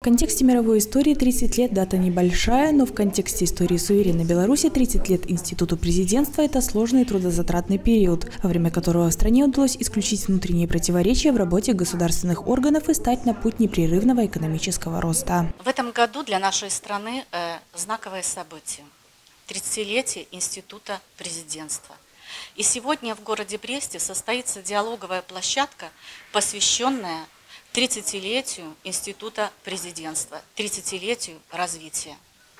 В контексте мировой истории 30 лет – дата небольшая, но в контексте истории суверенной Беларуси 30 лет Институту президентства – это сложный и трудозатратный период, во время которого в стране удалось исключить внутренние противоречия в работе государственных органов и стать на путь непрерывного экономического роста. В этом году для нашей страны знаковое событие – 30-летие Института президентства. И сегодня в городе Бресте состоится диалоговая площадка, посвященная 30-летию Института президентства, 30-летию развития.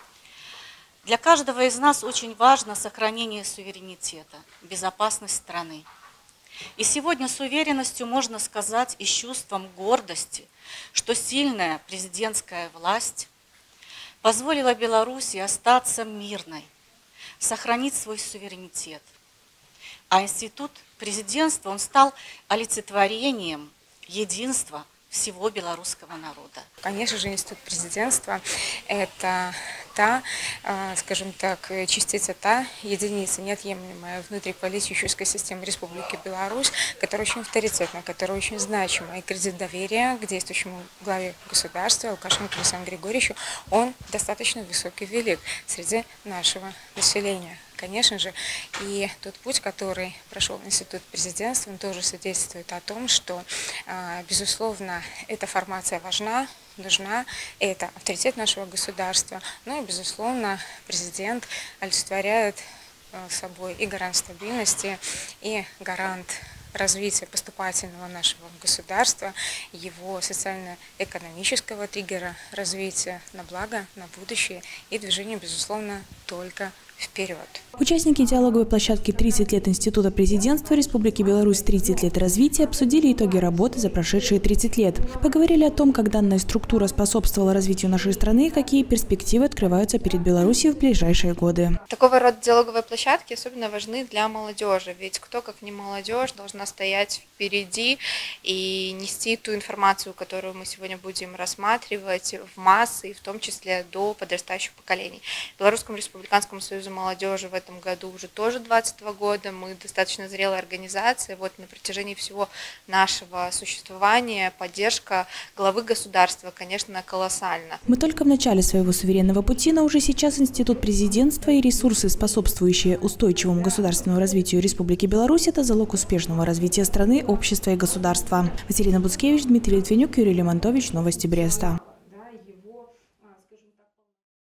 Для каждого из нас очень важно сохранение суверенитета, безопасность страны. И сегодня с уверенностью можно сказать и с чувством гордости, что сильная президентская власть позволила Беларуси остаться мирной, сохранить свой суверенитет. А Институт президентства, он стал олицетворением единства всего белорусского народа. Конечно же, Институт президентства – это та, скажем так, частица, та единица, неотъемлемая внутриполитической системы Республики Беларусь, которая очень авторитетна, которая очень значима. И кредит доверия к действующему главе государства Лукашенко Александру Григорьевичу, он достаточно высокий и велик среди нашего населения. Конечно же, и тот путь, который прошел Институт президентства, он тоже свидетельствует о том, что, безусловно, эта формация важна, нужна, это авторитет нашего государства, ну и, безусловно, президент олицетворяет собой и гарант стабильности, и гарант развития поступательного нашего государства, его социально-экономического триггера развития на благо, на будущее и движение, безусловно, только вперед. Участники диалоговой площадки «30 лет Института президентства Республики Беларусь, 30 лет развития» обсудили итоги работы за прошедшие 30 лет. Поговорили о том, как данная структура способствовала развитию нашей страны и какие перспективы открываются перед Беларусью в ближайшие годы. Такого рода диалоговые площадки особенно важны для молодежи, ведь кто, как не молодежь, должна стоять впереди и нести ту информацию, которую мы сегодня будем рассматривать в массы, и в том числе до подрастающих поколений. Белорусскому республиканскому союзу молодежи в этом году уже тоже 22 года. Мы достаточно зрелая организация. Вот на протяжении всего нашего существования поддержка главы государства, конечно, колоссальна. Мы только в начале своего суверенного пути, но уже сейчас Институт президентства и ресурсы, способствующие устойчивому государственному развитию Республики Беларусь, это залог успешного развития страны, общества и государства. Василина Буцкевич, Дмитрий Литвинюк, Юрий Лемонтович. Новости Бреста.